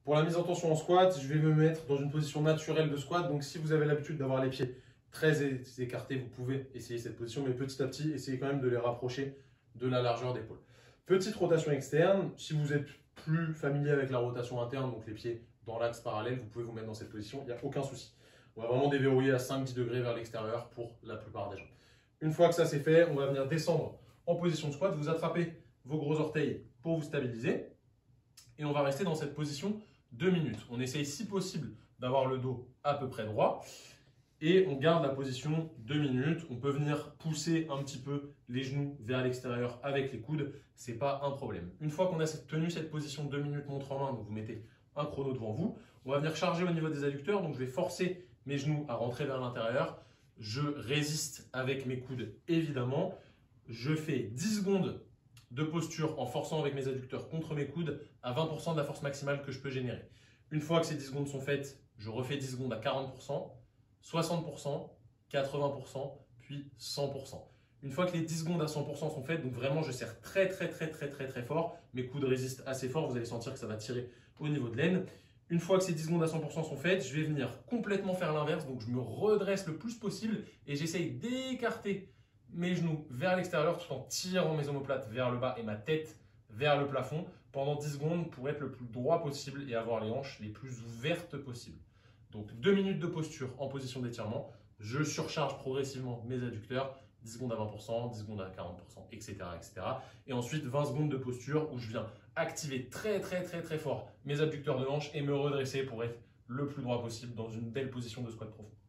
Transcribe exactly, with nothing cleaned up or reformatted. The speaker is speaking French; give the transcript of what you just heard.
Pour la mise en tension en squat, je vais me mettre dans une position naturelle de squat. Donc si vous avez l'habitude d'avoir les pieds très écartés, vous pouvez essayer cette position, mais petit à petit, essayez quand même de les rapprocher de la largeur d'épaule. Petite rotation externe, si vous êtes plus familier avec la rotation interne, donc les pieds dans l'axe parallèle, vous pouvez vous mettre dans cette position, il n'y a aucun souci. On va vraiment déverrouiller à cinq à dix degrés vers l'extérieur pour la plupart des gens. Une fois que ça c'est fait, on va venir descendre en position de squat, vous attrapez vos gros orteils pour vous stabiliser et on va rester dans cette position deux minutes. On essaye si possible d'avoir le dos à peu près droit et on garde la position deux minutes. On peut venir pousser un petit peu les genoux vers l'extérieur avec les coudes, ce n'est pas un problème. Une fois qu'on a tenu cette position deux minutes montre en main, donc vous mettez un chrono devant vous, on va venir charger au niveau des adducteurs, donc je vais forcer mes genoux à rentrer vers l'intérieur. Je résiste avec mes coudes évidemment. Je fais dix secondes de posture en forçant avec mes adducteurs contre mes coudes à vingt pour cent de la force maximale que je peux générer. Une fois que ces dix secondes sont faites, je refais dix secondes à quarante pour cent, soixante pour cent, quatre-vingts pour cent, puis cent pour cent. Une fois que les dix secondes à cent pour cent sont faites, donc vraiment je serre très très très très très très fort, mes coudes résistent assez fort, vous allez sentir que ça va tirer au niveau de l'aine. Une fois que ces dix secondes à cent pour cent sont faites, je vais venir complètement faire l'inverse, donc je me redresse le plus possible et j'essaye d'écarter mes genoux vers l'extérieur tout en tirant mes omoplates vers le bas et ma tête vers le plafond pendant dix secondes pour être le plus droit possible et avoir les hanches les plus ouvertes possibles. Donc deux minutes de posture en position d'étirement, je surcharge progressivement mes adducteurs, dix secondes à vingt pour cent, dix secondes à quarante pour cent, et cetera, et cetera. Et ensuite vingt secondes de posture où je viens activer très très très très fort mes abducteurs de hanche et me redresser pour être le plus droit possible dans une belle position de squat profond.